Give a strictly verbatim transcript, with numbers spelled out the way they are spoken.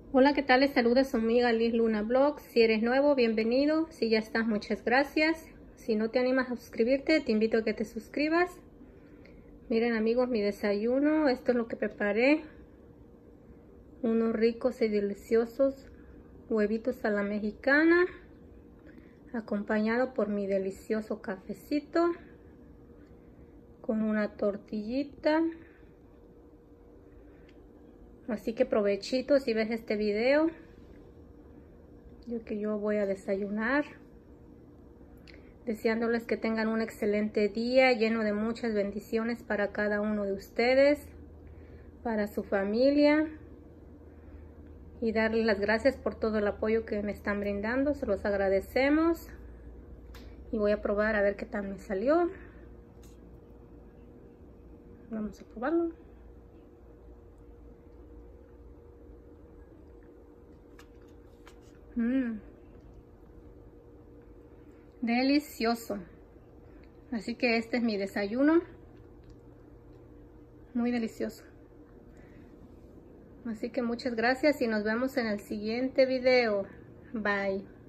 Hola, ¿qué tal? Les saluda su amiga Liz Luna Vlogs. Si eres nuevo, bienvenido. Si ya estás, muchas gracias. Si no te animas a suscribirte, te invito a que te suscribas. Miren, amigos, mi desayuno. Esto es lo que preparé. Unos ricos y deliciosos huevitos a la mexicana, acompañado por mi delicioso cafecito con una tortillita. Así que provechito si ves este video, yo que yo voy a desayunar, deseándoles que tengan un excelente día lleno de muchas bendiciones para cada uno de ustedes, para su familia, y darles las gracias por todo el apoyo que me están brindando. Se los agradecemos y voy a probar a ver qué tal me salió. Vamos a probarlo. Mmm, delicioso. Así que este es mi desayuno, muy delicioso. Así que muchas gracias y nos vemos en el siguiente video. Bye.